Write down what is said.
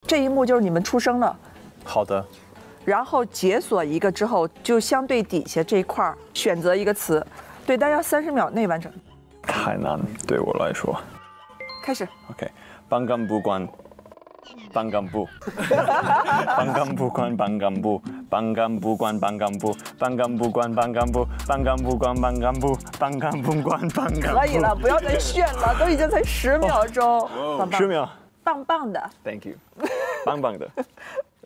这一幕就是你们出生了， 好的， 然后解锁一个之后，就相对底下这一块儿选择一个词，对，但要30秒内完成。 太难对我来说。 开始。 OK， 班干部关，班干部，班干部关班干部，班干部关班干部，班干部关班干部，班干部关班干部，班干部关班干部。 可以了，不要再炫了，都已经才10秒钟，棒棒 10秒。 棒棒的。 Thank you， 棒棒的。